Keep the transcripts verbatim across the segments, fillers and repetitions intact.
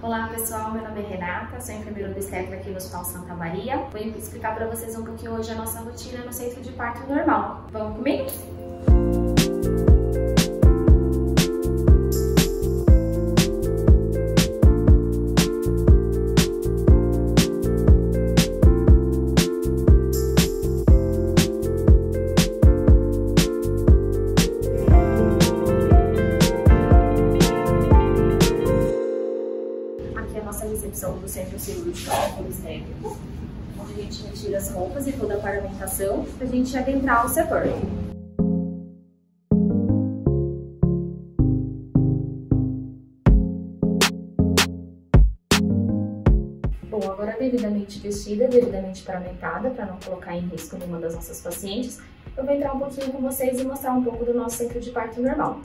Olá pessoal, meu nome é Renata, sou enfermeira obstetra aqui no Hospital Santa Maria. Vou explicar para vocês um pouquinho hoje a nossa rotina no centro de parto normal. Vamos comigo? Nossa recepção do centro cirúrgico obstétrico, onde a gente retira as roupas e toda a paramentação para a gente adentrar o setor. Bom, agora devidamente vestida, devidamente paramentada, para não colocar em risco nenhuma das nossas pacientes, eu vou entrar um pouquinho com vocês e mostrar um pouco do nosso centro de parto normal.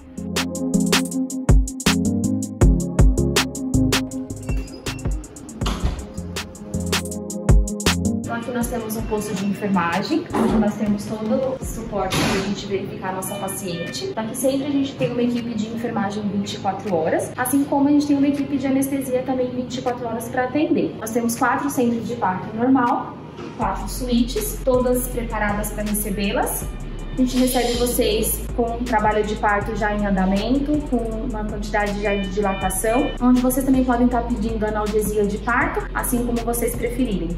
Então aqui nós temos um posto de enfermagem, onde nós temos todo o suporte para a gente verificar a nossa paciente. Então aqui sempre a gente tem uma equipe de enfermagem vinte e quatro horas, assim como a gente tem uma equipe de anestesia também vinte e quatro horas para atender. Nós temos quatro centros de parto normal, quatro suítes, todas preparadas para recebê-las. A gente recebe vocês com um trabalho de parto já em andamento, com uma quantidade já de dilatação, onde vocês também podem estar pedindo analgesia de parto, assim como vocês preferirem.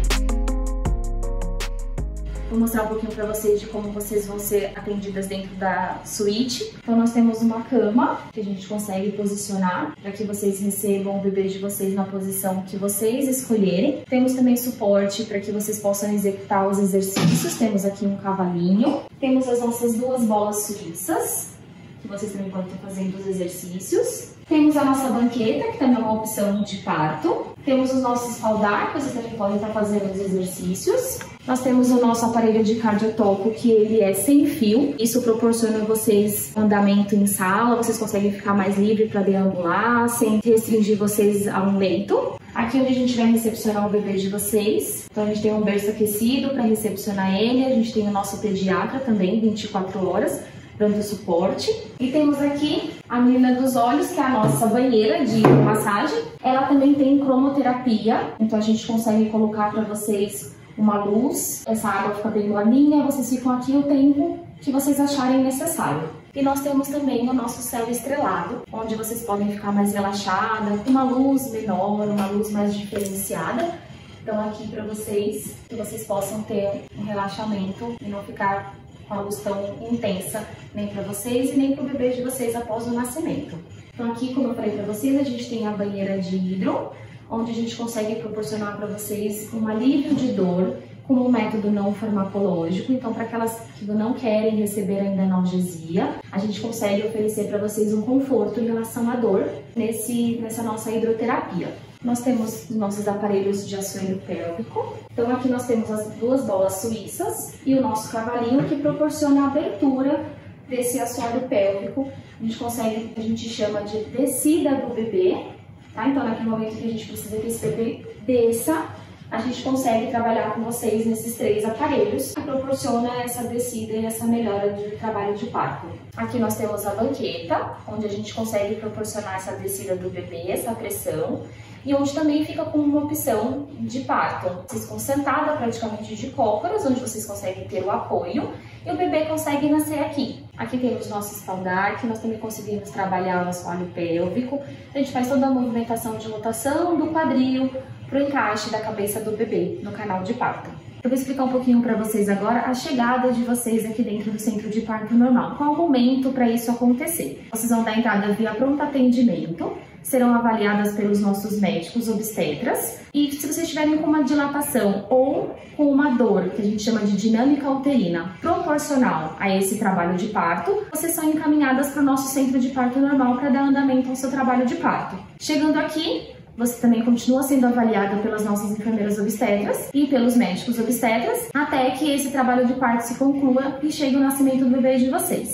Vou mostrar um pouquinho para vocês de como vocês vão ser atendidas dentro da suíte. Então nós temos uma cama que a gente consegue posicionar para que vocês recebam o bebê de vocês na posição que vocês escolherem. Temos também suporte para que vocês possam executar os exercícios. Temos aqui um cavalinho. Temos as nossas duas bolas suíças, que vocês também podem estar fazendo os exercícios. Temos a nossa banqueta, que também é uma opção de parto. Temos os nossos faldar, que vocês também podem estar fazendo os exercícios. Nós temos o nosso aparelho de cardiotoco, que ele é sem fio. Isso proporciona a vocês andamento em sala, vocês conseguem ficar mais livre para deambular, sem restringir vocês a um leito. Aqui onde a gente vai recepcionar o bebê de vocês. Então a gente tem um berço aquecido para recepcionar ele. A gente tem o nosso pediatra também, vinte e quatro horas, dando suporte. E temos aqui a menina dos olhos, que é a nossa banheira de massagem. Ela também tem cromoterapia, então a gente consegue colocar para vocês uma luz, essa água fica bem molinha, vocês ficam aqui o tempo que vocês acharem necessário. E nós temos também o nosso céu estrelado, onde vocês podem ficar mais relaxada, com uma luz menor, uma luz mais diferenciada. Então aqui para vocês, que vocês possam ter um relaxamento e não ficar com a luz tão intensa, nem para vocês e nem para o bebê de vocês após o nascimento. Então aqui, como eu falei para vocês, a gente tem a banheira de hidro, onde a gente consegue proporcionar para vocês um alívio de dor com um método não farmacológico. Então, para aquelas que não querem receber ainda analgesia, a gente consegue oferecer para vocês um conforto em relação à dor nesse, nessa nossa hidroterapia. Nós temos os nossos aparelhos de assoalho pélvico. Então, aqui nós temos as duas bolas suíças e o nosso cavalinho, que proporciona a abertura desse assoalho pélvico. A gente consegue, a gente chama de descida do bebê. Tá? Então, naquele momento que a gente precisa que esse bebê desça, a gente consegue trabalhar com vocês nesses três aparelhos, que proporciona essa descida e essa melhora de trabalho de parto. Aqui nós temos a banqueta, onde a gente consegue proporcionar essa descida do bebê, essa pressão, e onde também fica com uma opção de parto. Vocês ficam sentadas praticamente de cócoras, onde vocês conseguem ter o apoio, e o bebê consegue nascer aqui. Aqui temos nossos faldar, que nós também conseguimos trabalhar o assoalho pélvico. A gente faz toda a movimentação de rotação do quadril para o encaixe da cabeça do bebê no canal de parto. Eu vou explicar um pouquinho para vocês agora a chegada de vocês aqui dentro do centro de parto normal. Qual o momento para isso acontecer? Vocês vão dar entrada via pronto atendimento, serão avaliadas pelos nossos médicos obstetras, e se vocês estiverem com uma dilatação ou com uma dor, que a gente chama de dinâmica uterina, proporcional a esse trabalho de parto, vocês são encaminhadas para o nosso centro de parto normal para dar andamento ao seu trabalho de parto. Chegando aqui, você também continua sendo avaliada pelas nossas enfermeiras obstetras e pelos médicos obstetras, até que esse trabalho de parto se conclua e chegue o nascimento do bebê de vocês.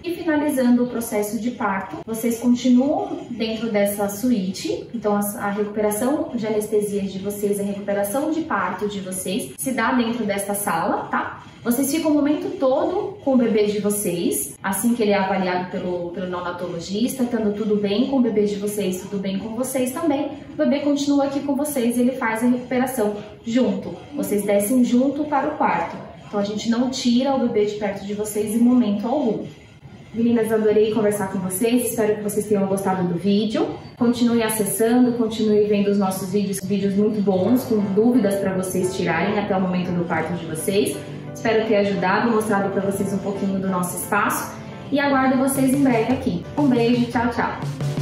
E finalizando o processo de parto, vocês continuam dentro dessa suíte. Então a recuperação de anestesia de vocês, a recuperação de parto de vocês se dá dentro dessa sala, tá? Vocês ficam o momento todo com o bebê de vocês, assim que ele é avaliado pelo, pelo neonatologista, estando tudo bem com o bebê de vocês, tudo bem com vocês também. O bebê continua aqui com vocês e ele faz a recuperação junto. Vocês descem junto para o quarto. Então a gente não tira o bebê de perto de vocês em momento algum. Meninas, adorei conversar com vocês, espero que vocês tenham gostado do vídeo. Continue acessando, continue vendo os nossos vídeos, vídeos muito bons, com dúvidas para vocês tirarem até o momento do parto de vocês. Espero ter ajudado, mostrado para vocês um pouquinho do nosso espaço e aguardo vocês em breve aqui. Um beijo, tchau, tchau!